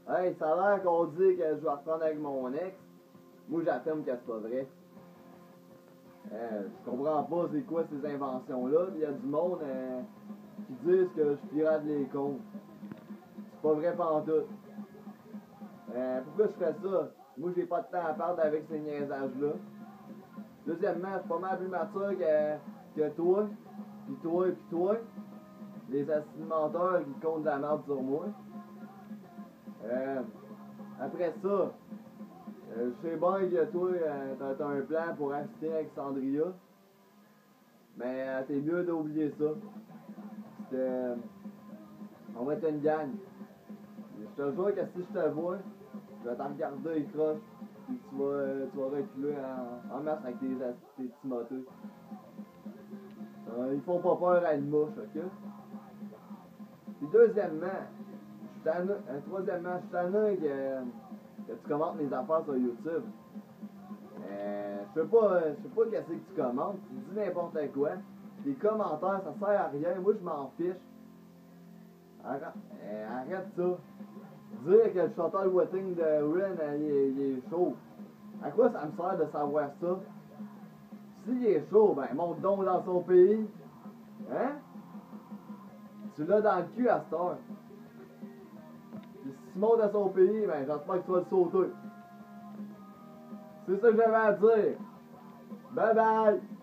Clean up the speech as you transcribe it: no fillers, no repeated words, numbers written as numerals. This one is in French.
Hey, ça a l'air qu'on dit que je vais reprendre avec mon ex. Moi, j'affirme que c'est pas vrai. Je comprends pas c'est quoi ces inventions-là. Il y a du monde qui disent que je pirate les comptes. C'est pas vrai pantoute. Pourquoi je ferais ça? Moi, j'ai pas de temps à perdre avec ces niaisages-là. Deuxièmement, je suis pas mal plus mature que toi, pis toi, pis toi. Les assignateurs qui comptent de la merde sur moi. Après ça, je sais bien que toi, t'as un plan pour acheter Alexandria. Mais t'es mieux d'oublier ça. On va être une gang. Je te jure que si je te vois, je vais t'en regarder et croche. Puis tu vas reculer en masse avec tes petits motos. Ils font pas peur à une mouche, ok? Puis deuxièmement, troisièmement, je suis tanné que tu commentes mes affaires sur YouTube. Je sais pas qu'est-ce que tu commentes, tu dis n'importe quoi. Les commentaires, ça sert à rien, moi je m'en fiche. Arrête ça. Dire que le chanteur Wetting de Ren, il est chaud. À quoi ça me sert de savoir ça? S'il est chaud, ben monte donc dans son pays. Hein? Tu l'as dans le cul à cette heure. Puis si tu montes à son pays, ben j'espère que tu vas le sauter. C'est ça que j'avais à dire. Bye bye!